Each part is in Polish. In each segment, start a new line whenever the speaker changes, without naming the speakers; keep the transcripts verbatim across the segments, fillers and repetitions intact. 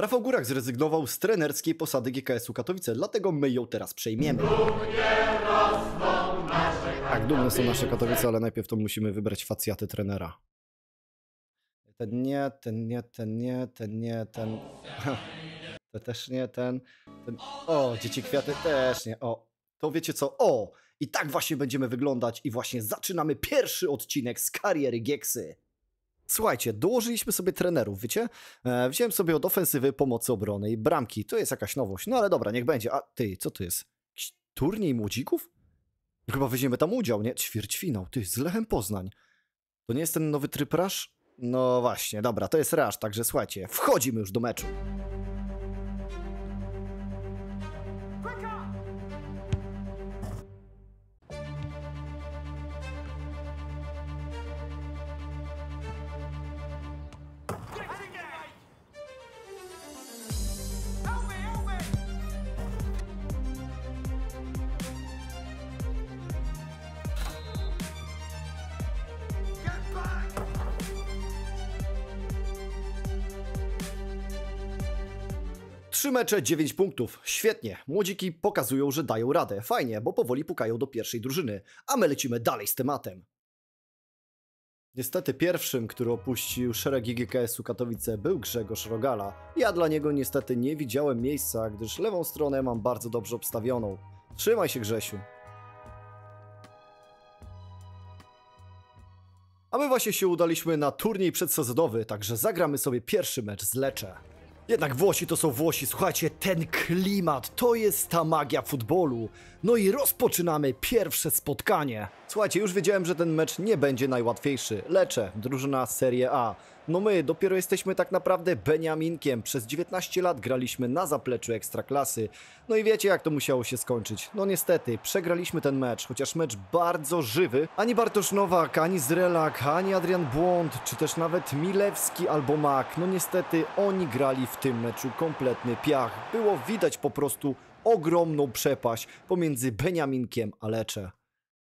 Rafał Górak zrezygnował z trenerskiej posady G K S-u Katowice, dlatego my ją teraz przejmiemy. Tak, dumne są nasze Katowice, ale najpierw to musimy wybrać facjaty trenera. Ten nie, ten nie, ten nie, ten nie, ten... To też nie, ten, ten... O, dzieci kwiaty też nie, o. To wiecie co, o! I tak właśnie będziemy wyglądać i właśnie zaczynamy pierwszy odcinek z kariery Gieksy. Słuchajcie, dołożyliśmy sobie trenerów, wiecie? E, wziąłem sobie od ofensywy, pomocy obrony i bramki. To jest jakaś nowość, no ale dobra, niech będzie. A ty, co to jest? Jakiś turniej młodzików? Chyba weźmiemy tam udział, nie? Ćwierćfinał, ty, z Lechem Poznań. To nie jest ten nowy tryb Rush? No właśnie, dobra, to jest Rush, także słuchajcie, wchodzimy już do meczu. Trzy mecze, dziewięć punktów. Świetnie. Młodziki pokazują, że dają radę. Fajnie, bo powoli pukają do pierwszej drużyny. A my lecimy dalej z tematem. Niestety pierwszym, który opuścił szeregi G K S-u Katowice, był Grzegorz Rogala. Ja dla niego niestety nie widziałem miejsca, gdyż lewą stronę mam bardzo dobrze obstawioną. Trzymaj się, Grzesiu. A my właśnie się udaliśmy na turniej przedsezonowy, także zagramy sobie pierwszy mecz z Lecce. Jednak Włosi to są Włosi, słuchajcie, ten klimat, to jest ta magia futbolu. No i rozpoczynamy pierwsze spotkanie. Słuchajcie, już wiedziałem, że ten mecz nie będzie najłatwiejszy. Lecce, drużyna Serie A. No my dopiero jesteśmy tak naprawdę beniaminkiem. Przez dziewiętnaście lat graliśmy na zapleczu Ekstraklasy. No i wiecie, jak to musiało się skończyć. No niestety, przegraliśmy ten mecz, chociaż mecz bardzo żywy. Ani Bartosz Nowak, ani Zrelak, ani Adrian Błąd, czy też nawet Milewski albo Mak. No niestety, oni grali w tym meczu kompletny piach. Było widać po prostu ogromną przepaść pomiędzy beniaminkiem a Lecce.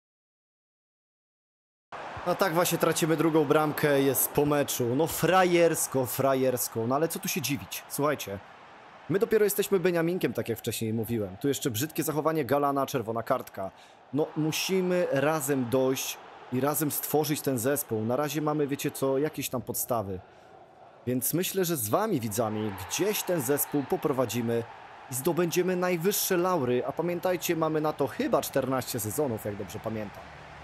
No tak właśnie tracimy drugą bramkę, jest po meczu. No frajersko, frajersko. No ale co tu się dziwić? Słuchajcie, my dopiero jesteśmy beniaminkiem, tak jak wcześniej mówiłem. Tu jeszcze brzydkie zachowanie Galana, czerwona kartka. No musimy razem dojść i razem stworzyć ten zespół. Na razie mamy, wiecie co, jakieś tam podstawy. Więc myślę, że z wami, widzami, gdzieś ten zespół poprowadzimy i zdobędziemy najwyższe laury. A pamiętajcie, mamy na to chyba czternaście sezonów, jak dobrze pamiętam.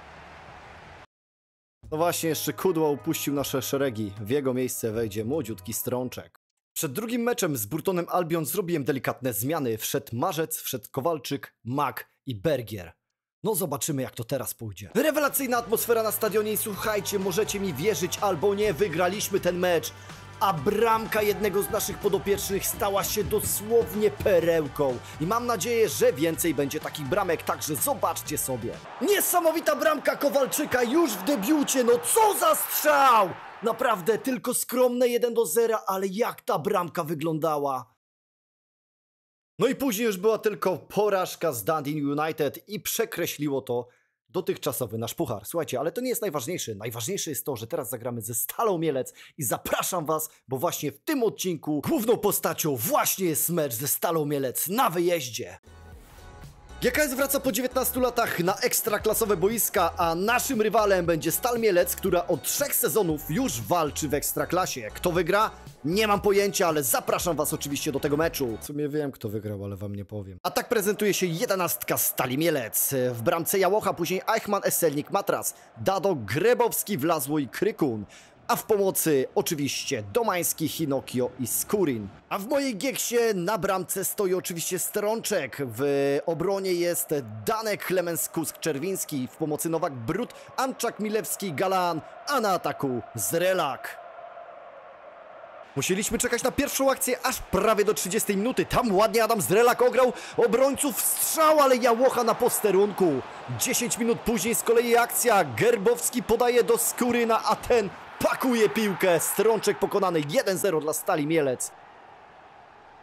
No właśnie, jeszcze Kudła upuścił nasze szeregi. W jego miejsce wejdzie młodziutki Strączek. Przed drugim meczem z Burtonem Albion zrobiłem delikatne zmiany. Wszedł Marzec, wszedł Kowalczyk, Mak i Bergier. No zobaczymy, jak to teraz pójdzie. Rewelacyjna atmosfera na stadionie i słuchajcie, możecie mi wierzyć albo nie, wygraliśmy ten mecz. A bramka jednego z naszych podopiecznych stała się dosłownie perełką. I mam nadzieję, że więcej będzie takich bramek, także zobaczcie sobie. Niesamowita bramka Kowalczyka już w debiucie, no co za strzał! Naprawdę tylko skromne jeden do zera, ale jak ta bramka wyglądała. No i później już była tylko porażka z Dundee United i przekreśliło to dotychczasowy nasz puchar. Słuchajcie, ale to nie jest najważniejsze. Najważniejsze jest to, że teraz zagramy ze Stalą Mielec i zapraszam was, bo właśnie w tym odcinku główną postacią właśnie jest mecz ze Stalą Mielec na wyjeździe. G K S wraca po dziewiętnastu latach na ekstraklasowe boiska, a naszym rywalem będzie Stal Mielec, która od trzech sezonów już walczy w ekstraklasie. Kto wygra? Nie mam pojęcia, ale zapraszam was oczywiście do tego meczu. W sumie wiem, kto wygrał, ale wam nie powiem. A tak prezentuje się jedenastka Stali Mielec. W bramce Jałocha, później Eichmann, Eselnik, Matras, Dado, Grebowski, Wlazło i Krykun. A w pomocy oczywiście Domański, Hinokio i Skurin. A w mojej Gieksie na bramce stoi oczywiście Strączek. W obronie jest Danek, Klemens, Kusk, Czerwiński. W pomocy Nowak, Brut, Anczak, Milewski, Galan. A na ataku Zrelak. Musieliśmy czekać na pierwszą akcję aż prawie do trzydziestej minuty. Tam ładnie Adam Zrelak ograł obrońców, strzał, ale Jałocha na posterunku. dziesięć minut później z kolei akcja. Gerbowski podaje do Skuryna, a ten pakuje piłkę. Strączek pokonany jeden zero dla Stali Mielec.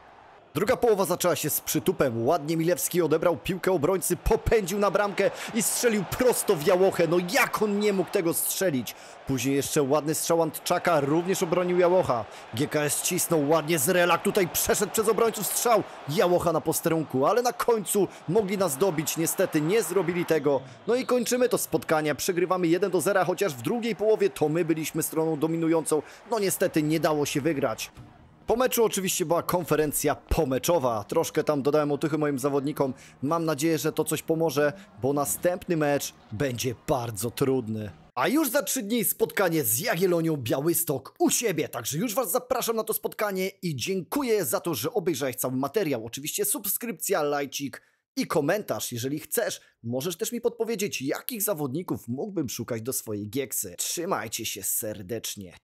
Druga połowa zaczęła się z przytupem. Ładnie Milewski odebrał piłkę obrońcy, popędził na bramkę i strzelił prosto w Jałochę. No jak on nie mógł tego strzelić? Później jeszcze ładny strzał Antczaka, również obronił Jałocha. G K S cisnął ładnie z relak, tutaj przeszedł przez obrońców strzał. Jałocha na posterunku, ale na końcu mogli nas dobić. Niestety nie zrobili tego. No i kończymy to spotkanie. Przegrywamy jeden do zera, chociaż w drugiej połowie to my byliśmy stroną dominującą. No niestety nie dało się wygrać. Po meczu oczywiście była konferencja pomeczowa. Troszkę tam dodałem otuchy moim zawodnikom. Mam nadzieję, że to coś pomoże, bo następny mecz będzie bardzo trudny. A już za trzy dni spotkanie z Jagiellonią Białystok u siebie. Także już Was zapraszam na to spotkanie i dziękuję za to, że obejrzałeś cały materiał. Oczywiście subskrypcja, lajcik i komentarz. Jeżeli chcesz, możesz też mi podpowiedzieć, jakich zawodników mógłbym szukać do swojej gieksy. Trzymajcie się serdecznie.